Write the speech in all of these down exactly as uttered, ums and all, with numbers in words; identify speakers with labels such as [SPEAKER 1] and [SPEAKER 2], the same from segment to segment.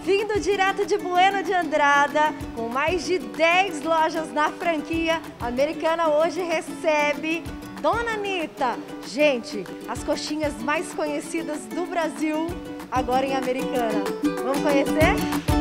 [SPEAKER 1] Vindo direto de Bueno de Andrada, com mais de dez lojas na franquia, a Americana hoje recebe Dona Anitta. Gente, as coxinhas mais conhecidas do Brasil, agora em Americana. Vamos conhecer?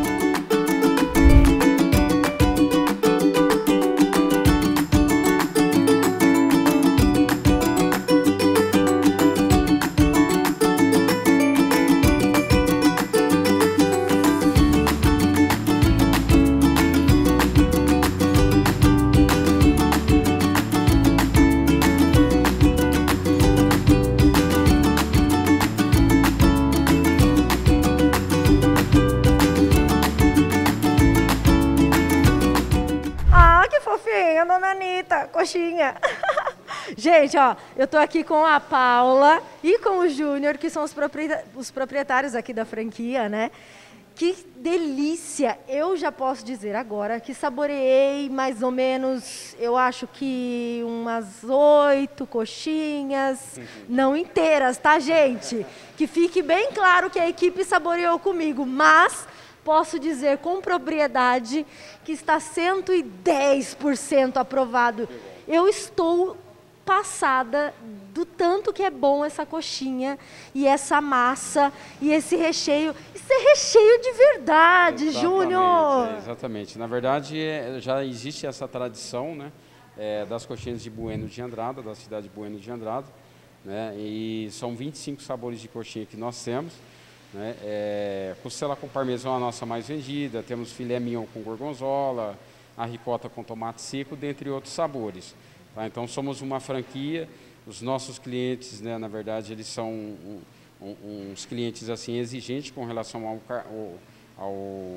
[SPEAKER 1] Dona Anitta, coxinha. Gente, ó, eu tô aqui com a Paula e com o Júnior, que são os, proprietá os proprietários aqui da franquia, né? Que delícia! Eu já posso dizer agora que saboreei mais ou menos, eu acho que umas oito coxinhas, não inteiras, tá, gente? Que fique bem claro que a equipe saboreou comigo, mas posso dizer com propriedade que está cento e dez por cento aprovado. Eu estou passada do tanto que é bom essa coxinha e essa massa e esse recheio. Isso é recheio de verdade, exatamente, Júnior!
[SPEAKER 2] É, exatamente. Na verdade, é, já existe essa tradição, né, é, das coxinhas de Bueno de Andrada, da cidade de Bueno de Andrada, né, e são vinte e cinco sabores de coxinha que nós temos. Né? É, costela com parmesão é a nossa mais vendida, temos filé mignon com gorgonzola, a ricota com tomate seco, dentre outros sabores. Tá? Então somos uma franquia, os nossos clientes, né, na verdade, eles são um, um, uns clientes assim exigentes com relação ao, ao, ao,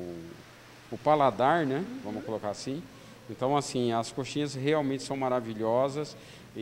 [SPEAKER 2] ao paladar, né? Vamos colocar assim. Então assim, as coxinhas realmente são maravilhosas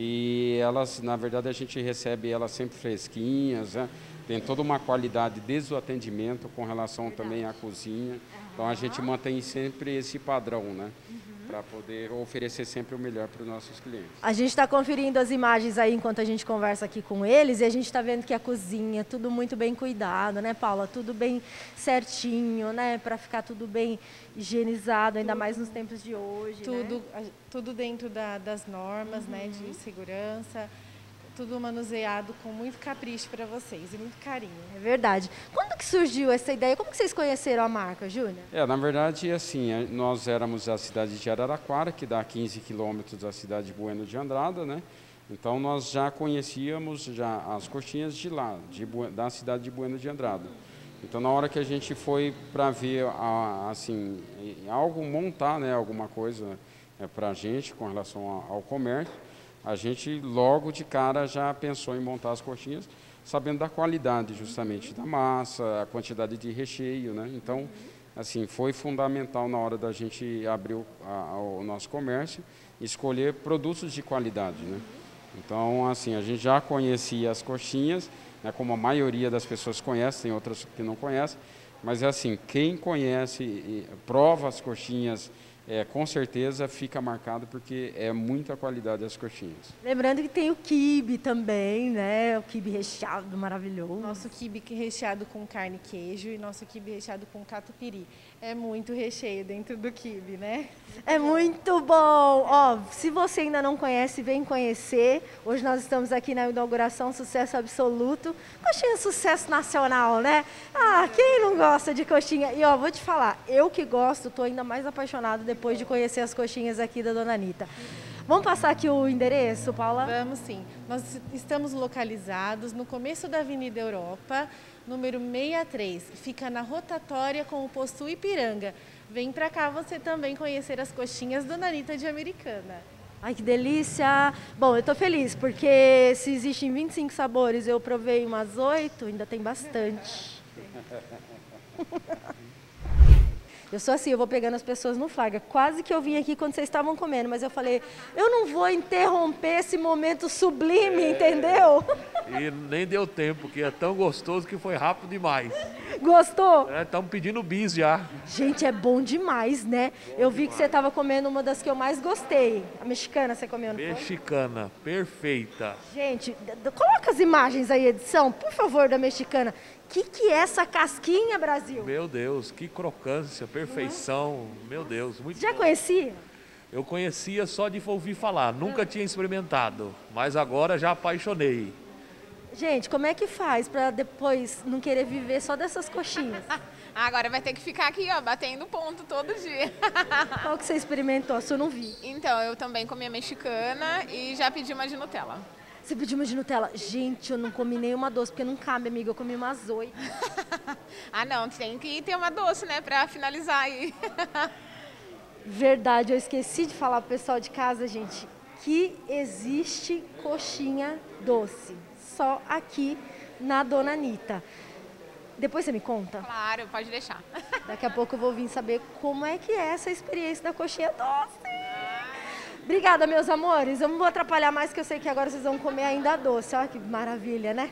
[SPEAKER 2] e elas, na verdade, a gente recebe elas sempre fresquinhas, né? Tem toda uma qualidade desde o atendimento com relação também à cozinha. Então a gente mantém sempre esse padrão, né? Para poder oferecer sempre o melhor para os nossos clientes.
[SPEAKER 1] A gente está conferindo as imagens aí enquanto a gente conversa aqui com eles e a gente está vendo que a cozinha, tudo muito bem cuidado, né, Paula? Tudo bem certinho, né? Para ficar tudo bem higienizado, ainda mais nos tempos de hoje.
[SPEAKER 3] Tudo,
[SPEAKER 1] né?
[SPEAKER 3] tudo dentro da, das normas, uhum, né, de segurança. Tudo manuseado com muito capricho para vocês e muito carinho.
[SPEAKER 1] É verdade. Quando que surgiu essa ideia? Como que vocês conheceram a marca, Júnior?
[SPEAKER 2] É, na verdade, assim, nós éramos a cidade de Araraquara, que dá quinze quilômetros da cidade de Bueno de Andrada, né? Então nós já conhecíamos já as coxinhas de lá, de, da cidade de Bueno de Andrada. Então na hora que a gente foi para ver, a, assim, algo montar, né, alguma coisa, é, para a gente com relação ao, ao comércio, a gente logo de cara já pensou em montar as coxinhas, sabendo da qualidade justamente da massa, a quantidade de recheio, né? Então, assim, foi fundamental na hora da gente abrir o, a, o nosso comércio, escolher produtos de qualidade, né? Então, assim, a gente já conhecia as coxinhas, né, como a maioria das pessoas conhece, tem outras que não conhecem, mas é assim, quem conhece e prova as coxinhas, É, com certeza fica marcado porque é muita qualidade as coxinhas.
[SPEAKER 1] Lembrando que tem o quibe também, né? O quibe recheado maravilhoso.
[SPEAKER 3] Nosso quibe recheado com carne e queijo e nosso quibe recheado com catupiry. É muito recheio dentro do quibe, né?
[SPEAKER 1] É muito bom! Ó, se você ainda não conhece, vem conhecer. Hoje nós estamos aqui na inauguração, sucesso absoluto. Coxinha sucesso nacional, né? Ah, quem não gosta de coxinha? E ó, vou te falar, eu que gosto, tô ainda mais apaixonado depois de conhecer as coxinhas aqui da Dona Anitta. Vamos passar aqui o endereço, Paula?
[SPEAKER 3] Vamos sim. Nós estamos localizados no começo da Avenida Europa, número sessenta e três. Fica na rotatória com o posto Ipiranga. Vem pra cá você também conhecer as coxinhas Dona Anitta de Americana.
[SPEAKER 1] Ai, que delícia! Bom, eu tô feliz porque se existem vinte e cinco sabores, eu provei umas oito, ainda tem bastante. Eu sou assim, eu vou pegando as pessoas no flagra. Quase que eu vim aqui quando vocês estavam comendo, mas eu falei, eu não vou interromper esse momento sublime, é, entendeu?
[SPEAKER 4] E nem deu tempo, porque é tão gostoso que foi rápido demais.
[SPEAKER 1] Gostou?
[SPEAKER 4] Estamos é, pedindo bis já.
[SPEAKER 1] Gente, é bom demais, né? Bom eu vi demais. Que você estava comendo uma das que eu mais gostei. A mexicana você comeu, não foi?
[SPEAKER 4] Mexicana, perfeita.
[SPEAKER 1] Gente, coloca as imagens aí, edição, por favor, da mexicana. que, que é essa casquinha, Brasil?
[SPEAKER 4] Meu Deus, que crocância, perfeição. Meu Deus, muito
[SPEAKER 1] Já
[SPEAKER 4] bom.
[SPEAKER 1] conhecia?
[SPEAKER 4] Eu conhecia só de ouvir falar, nunca tinha experimentado, mas agora já apaixonei.
[SPEAKER 1] Gente, como é que faz para depois não querer viver só dessas coxinhas?
[SPEAKER 5] Agora vai ter que ficar aqui, ó, batendo ponto todo dia.
[SPEAKER 1] Qual que você experimentou? Se eu não vi.
[SPEAKER 5] Então, eu também comi a mexicana e já pedi uma de Nutella.
[SPEAKER 1] Você pediu uma de Nutella? Gente, eu não comi nenhuma doce, porque não cabe, amiga. Eu comi umas oito.
[SPEAKER 5] Ah, não, tem que ter uma doce, né, pra finalizar aí.
[SPEAKER 1] Verdade, eu esqueci de falar pro pessoal de casa, gente, que existe coxinha doce. Só aqui na Dona Anitta. Depois você me conta?
[SPEAKER 5] Claro, pode deixar.
[SPEAKER 1] Daqui a pouco eu vou vir saber como é que é essa experiência da coxinha doce. Obrigada, meus amores. Eu não vou atrapalhar mais, que eu sei que agora vocês vão comer ainda doce. Olha que maravilha, né?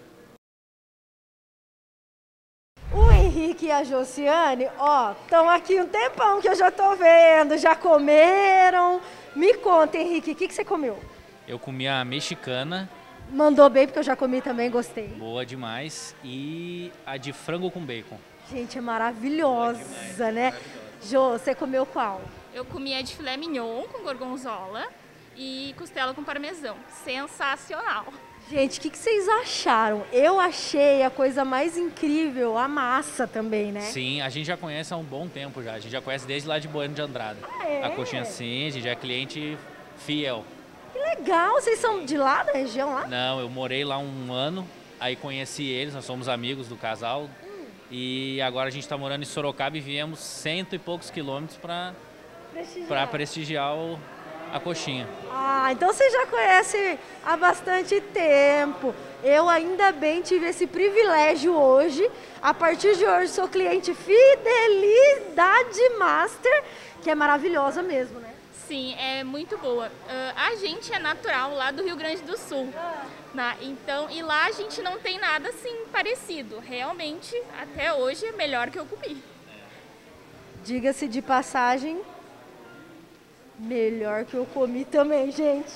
[SPEAKER 1] O Henrique e a Josiane, ó, estão aqui um tempão que eu já tô vendo. Já comeram. Me conta, Henrique, o que, que você comeu?
[SPEAKER 6] Eu comi a mexicana,
[SPEAKER 1] Mandou bem, porque eu já comi também, gostei.
[SPEAKER 6] boa demais, e a de frango com bacon.
[SPEAKER 1] Gente, é maravilhosa, né? Jô, você comeu qual?
[SPEAKER 7] Eu comi a de filé mignon com gorgonzola e costela com parmesão. Sensacional!
[SPEAKER 1] Gente, o que, que vocês acharam? Eu achei a coisa mais incrível, a massa também, né?
[SPEAKER 6] Sim, a gente já conhece há um bom tempo já. A gente já conhece desde lá de Bueno de Andrada.
[SPEAKER 1] Ah, é?
[SPEAKER 6] A coxinha sim, a gente já é cliente fiel.
[SPEAKER 1] Que legal, vocês são de lá, da região lá?
[SPEAKER 6] Não, eu morei lá um ano, aí conheci eles, nós somos amigos do casal. Hum. E agora a gente está morando em Sorocaba e viemos cento e poucos quilômetros para
[SPEAKER 1] Prestigiar.
[SPEAKER 6] para prestigiar o, a coxinha.
[SPEAKER 1] Ah, então você já conhece há bastante tempo. Eu ainda bem tive esse privilégio hoje. A partir de hoje sou cliente Fidelidade Master, que é maravilhosa mesmo, né?
[SPEAKER 7] Sim, é muito boa. Uh, a gente é natural lá do Rio Grande do Sul. Né? Então, e lá a gente não tem nada assim parecido. Realmente, até hoje, é melhor que eu comi.
[SPEAKER 1] Diga-se de passagem, melhor que eu comi também, gente.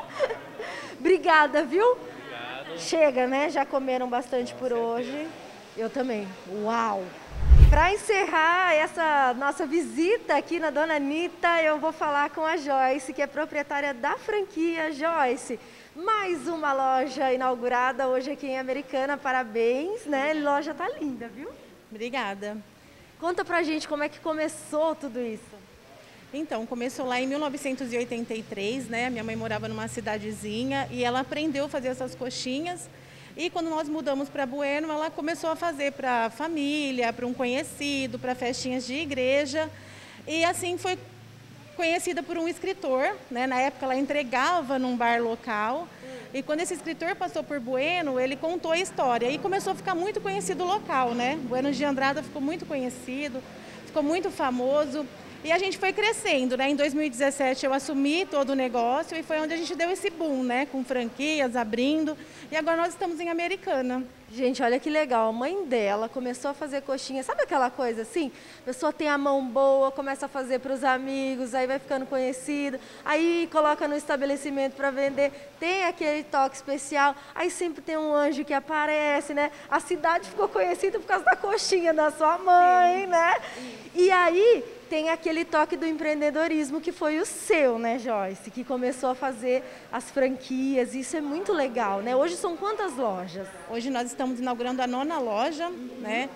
[SPEAKER 1] Obrigada, viu?
[SPEAKER 6] Obrigado.
[SPEAKER 1] Chega, né? Já comeram bastante por hoje. Eu também. Uau! Para encerrar essa nossa visita aqui na Dona Anitta, eu vou falar com a Joyce, que é proprietária da franquia. Joyce, mais uma loja inaugurada hoje aqui em Americana. Parabéns, né? A loja tá linda, viu?
[SPEAKER 3] Obrigada.
[SPEAKER 1] Conta pra gente como é que começou tudo isso.
[SPEAKER 3] Então, começou lá em mil novecentos e oitenta e três, né? Minha mãe morava numa cidadezinha e ela aprendeu a fazer essas coxinhas. E quando nós mudamos para Bueno, ela começou a fazer para a família, para um conhecido, para festinhas de igreja. E assim foi conhecida por um escritor, né? Na época ela entregava num bar local. E quando esse escritor passou por Bueno, ele contou a história e começou a ficar muito conhecido o local, né? Bueno de Andrada ficou muito conhecido, ficou muito famoso. E a gente foi crescendo, né? Em dois mil e dezessete eu assumi todo o negócio e foi onde a gente deu esse boom, né? Com franquias, abrindo. E agora nós estamos em Americana.
[SPEAKER 1] Gente, olha que legal. A mãe dela começou a fazer coxinha. Sabe aquela coisa assim? A pessoa tem a mão boa, começa a fazer para os amigos, aí vai ficando conhecido, aí coloca no estabelecimento para vender, tem aquele toque especial, aí sempre tem um anjo que aparece, né? A cidade ficou conhecida por causa da coxinha da sua mãe, Sim. né? E aí tem aquele toque do empreendedorismo que foi o seu, né, Joyce? Que começou a fazer as franquias, isso é muito legal, né? Hoje são quantas lojas?
[SPEAKER 3] Hoje nós estamos inaugurando a nona loja, uhum. né?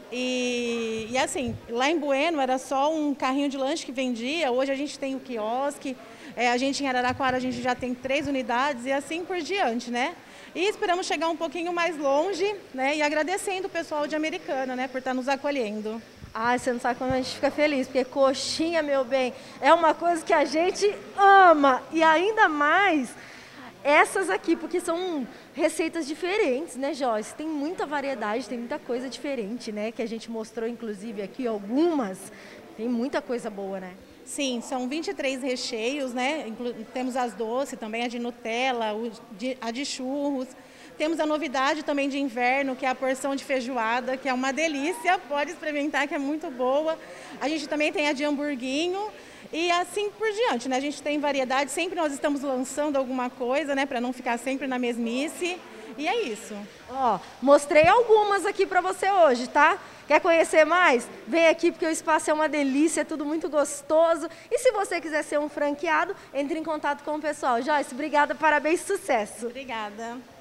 [SPEAKER 3] E, e assim, lá em Bueno era só um carrinho de lanche que vendia, hoje a gente tem o quiosque, é, a gente em Araraquara a gente já tem três unidades e assim por diante, né? E esperamos chegar um pouquinho mais longe, né? E agradecendo o pessoal de Americana, né? Por estar nos acolhendo.
[SPEAKER 1] Ai, você não sabe como a gente fica feliz, porque coxinha, meu bem, é uma coisa que a gente ama. E ainda mais essas aqui, porque são receitas diferentes, né, Joyce? Tem muita variedade, tem muita coisa diferente, né? Que a gente mostrou, inclusive, aqui algumas. Tem muita coisa boa, né?
[SPEAKER 3] Sim, são vinte e três recheios, né? Inclu- temos as doces também, a de Nutella, o de- a de churros. Temos a novidade também de inverno, que é a porção de feijoada, que é uma delícia, pode experimentar, que é muito boa. A gente também tem a de hamburguinho e assim por diante, né? A gente tem variedade, sempre nós estamos lançando alguma coisa, né? Para não ficar sempre na mesmice. E é isso.
[SPEAKER 1] Ó, mostrei algumas aqui para você hoje, tá? Quer conhecer mais? Vem aqui porque o espaço é uma delícia, é tudo muito gostoso. E se você quiser ser um franqueado, entre em contato com o pessoal. Joyce, obrigada, parabéns, sucesso.
[SPEAKER 3] Obrigada.